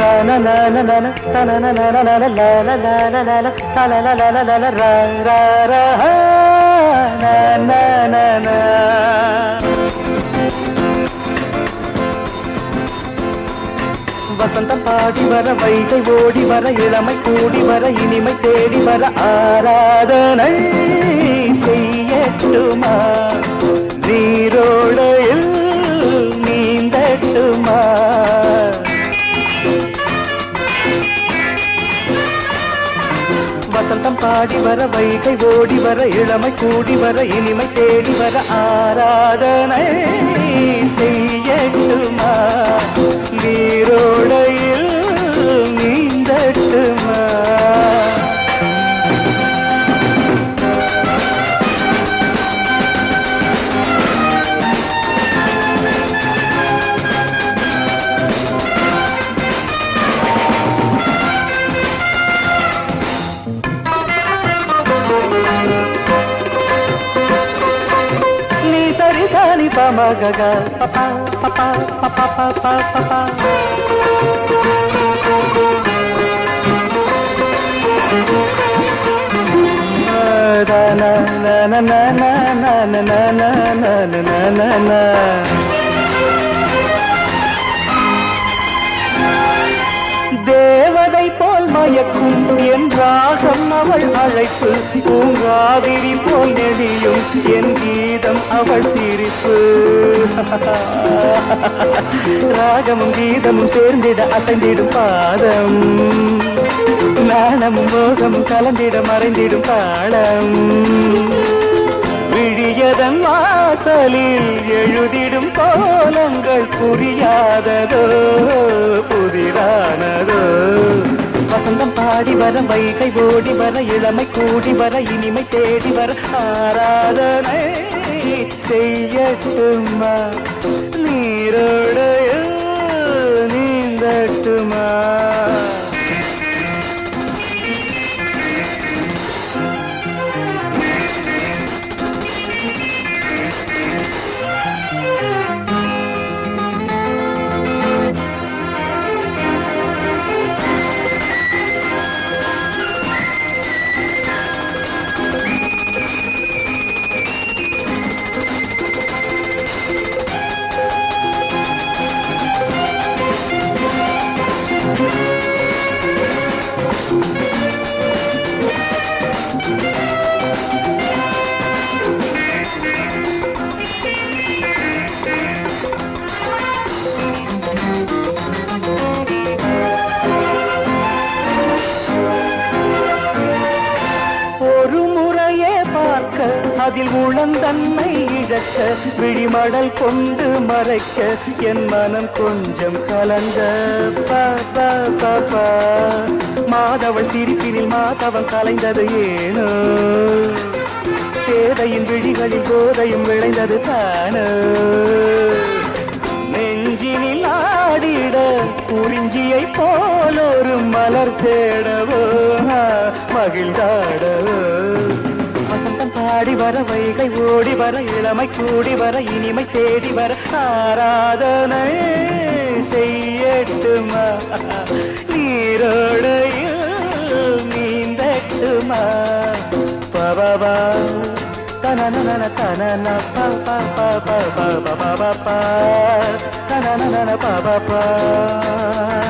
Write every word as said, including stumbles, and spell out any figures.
வசந்தம் பாடி வர வைகை ஓடி வர இளமை கூடி வர இனிமை தேடி வர ஆராதனை செய்யட்டுமா நீரோடையில் நீந்தட்டுமா வசந்தம் பாடி வர வைகை ஓடி வர இளமை கூடி வர இனிமை தேடி வர ஆராதனை செய்யட்டுமா நீரோடையில் நீந்தட்டுமா Sari pa magaga papa papa papa papa papa na na na na na na na na na na na na na தேவதை போல் மயக்கும் என் ராகம் அவள் அழைப்பு பூங்காவிரி போல் நெடியும் என் கீதம் அவள் சிரிப்பு ராகமும் கீதமும் சேர்ந்திட அசைந்திடும் பாதம் நாணமும் மோகமும் கலந்திட மறைந்திடும் தாளம் விழியதன் வாசலில் எழுதிடும் கோலங்கள் புரியாததோ புதிரானதோ வசந்தம் பாடி வர வைகை ஓடி வர இளமை கூடி வர இனிமை தேடி வர ஆராதனை செய்யட்டுமா நீரோடையில் நீந்தட்டுமா அதில் உளந்தன்னை இழக்க விழிமடல் கொண்டு மறைக்க என் மனம் கொஞ்சம் கலந்த மாதவள் சிரிப்பினில் மாதவன் கலைந்தது ஏனோ சேதையின் விழிகளில் கோதையும் விளைந்தது தானோ நெஞ்சினில் ஆடிட குறிஞ்சியை போல் ஒரு மலர் தேடவோ மகிழ்ந்தாடவோ வசந்தம் பாடி வர வைகை ஓடி வர இளமை கூடி வர இனிமை தேடி வர ஆராதனை செய்யட்டுமா நீரோடையில் நீந்தட்டுமா பபா தனன தனன பபா பபா பபா பபா தனன பபா